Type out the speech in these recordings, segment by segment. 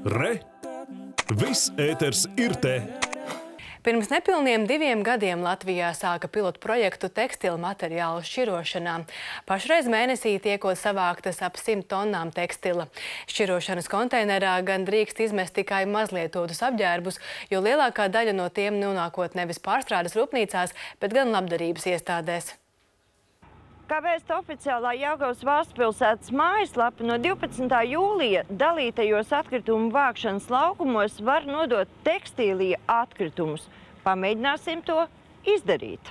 Re! Viss ēters ir te! Pirms nepilniem 2 gadiem Latvijā sāka pilotu projektu tekstilu materiālu šķirošanā. Pašreiz mēnesī tiekot savāktas ap 100 tonnām tekstila. Šķirošanas konteinerā gan drīkst izmest tikai mazlietotus apģērbus, jo lielākā daļa no tiem nonākot nevis pārstrādes rūpnīcās, bet gan labdarības iestādēs. Kā vēsta oficiālā Jelgavas valstspilsētas mājaslapa, no 12. jūlija dalītajos atkritumu vākšanas laukumos var nodot tekstīlija atkritumus. Pamēģināsim to izdarīt.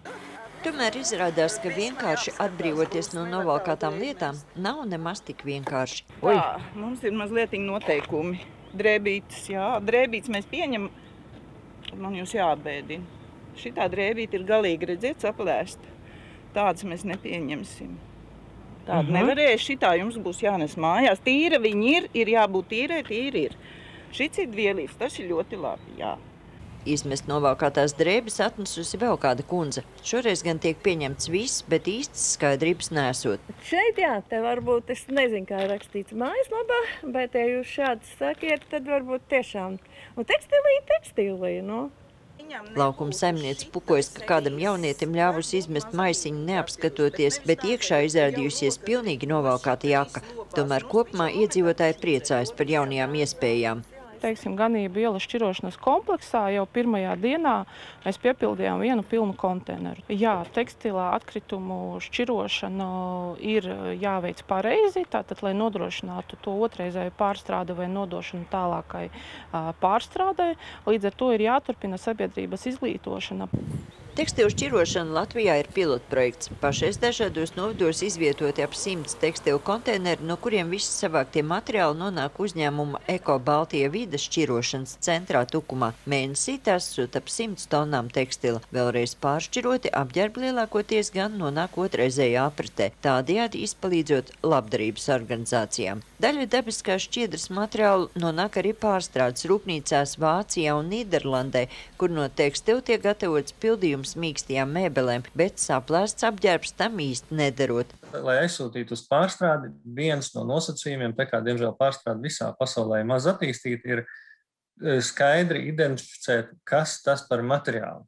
Tomēr izrādās, ka vienkārši atbrīvoties no novalkātām lietām nav nemaz tik vienkārši. Tā, mums ir mazliet noteikumi. Drēbītes, jā, drēbītes mēs pieņem, man jūs jāatbēdina. Šitā drēbīte ir galīgi, redziet, saplēsta. Tādas mēs nepieņemsim. Tāda nevarēs, šitā jums būs jānes mājās. Tīra viņi ir jābūt tīrai, tīri ir. Šits ir dvielīgs, tas ir ļoti labi, jā. Izmest novākātās drēbes atnesusi vēl kāda kundze. Šoreiz gan tiek pieņemts viss, bet īstas skaidrības nesot. Šeit, jā, te varbūt, es nezinu, kā ir rakstīts mājaslapā, bet ja jūs šādi sakiet, tad varbūt tiešām. Un tekstīlija, nu. Laukuma saimniece pukojas, ka kādam jaunietim ļāvusi izmest maisiņu neapskatoties, bet iekšā izrādījusies pilnīgi novalkāta jaka. Tomēr kopumā iedzīvotāji priecājas par jaunajām iespējām. Teiksim, ganību ielas šķirošanas kompleksā jau pirmajā dienā mēs piepildījām vienu pilnu konteineru. Jā, tekstilā atkritumu šķirošana ir jāveic pareizi, tātad, lai nodrošinātu to otrreizēju pārstrādi vai nodošanu tālākai pārstrādai. Līdz ar to ir jāturpina sabiedrības izglītošana. Tekstilu šķirošana Latvijā ir pilotprojekts. Pašreiz dažādos novados izvietoti ap 100 tekstilu konteineri, no kuriem visi savāktie materiāli nonāk uzņēmuma Eko Baltija vides šķirošanas centrā Tukumā. Mēnesī tās sūt ap 100 tonnām tekstila. Vēlreiz pāršķiroti apģērbi lielākoties gan nonāk otrreizējā apritē, tādējādi izpalīdzot labdarības organizācijām. Daļa dabiskās šķiedras materiālu nonāk arī pārstrādes rūpnīcās Vācijā un Nīderlandē, kur no tekstila tiek gatavots pildījums mīkstajām mēbelēm, bet saplēsts apģērbs tam īsti nederot. Lai aizsūtītu uz pārstrādi, viens no nosacījumiem, tā kā diemžēl pārstrāde visā pasaulē maz attīstīta, ir skaidri identificēt, kas tas par materiālu.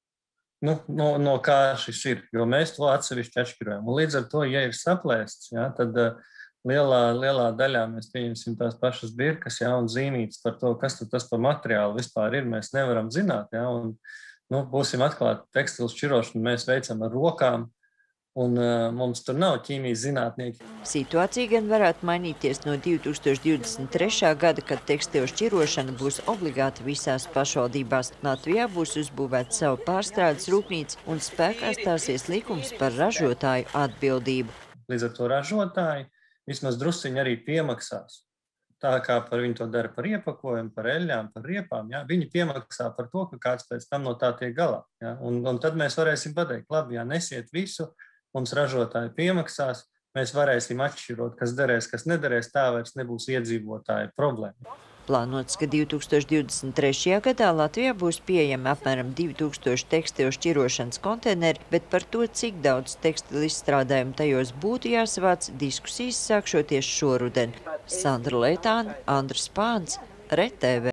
No kā šis ir, jo mēs to atsevišķi atšķirojam. Un līdz ar to, ja ir saplēsts, jā, tad lielā daļā mēs pieņemsim tās pašas birkas, jā, un zīmītas par to, kas tas par materiālu vispār ir, mēs nevaram zināt, jā, un būsim atklāti, tekstilu šķirošanu mēs veicam ar rokām, un mums tur nav ķīmijas zinātnieki. Situācija gan varētu mainīties no 2023. gada, kad tekstilu šķirošana būs obligāta visās pašvaldībās. Latvijā būs uzbūvēta savu pārstrādes rūpnīca un spēkā stāsies likums par ražotāju atbildību. Līdz ar to ražotāji vismaz drusciņi arī piemaksās. Tā kā viņi to dara par iepakojumu, par eļļām, par riepām, jā, viņi piemaksā par to, ka kāds pēc tam no tā tiek galā. Jā, un tad mēs varēsim pateikt, labi, jā, nesiet visu, mums ražotāji piemaksās, mēs varēsim atšķirot, kas derēs, kas nederēs, tā vairs nebūs iedzīvotāju problēma. Plānots, ka 2023. gadā Latvijā būs pieejami apmēram 2000 tekstilu šķirošanas konteineri, bet par to, cik daudz tekstilu izstrādājumu tajos būtu jāsavāc, diskusijas sākšoties šoruden. Sandra Leitāne, Andris Pāns, RTV.